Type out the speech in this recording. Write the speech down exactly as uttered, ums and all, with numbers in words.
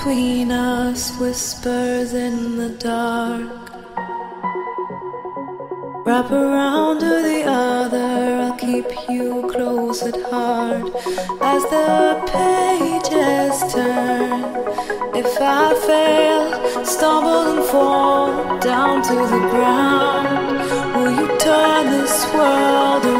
between us, whispers in the dark. Wrap around to the other, I'll keep you close at heart as the pages turn. If I fail, stumble and fall down to the ground, will you turn this world around?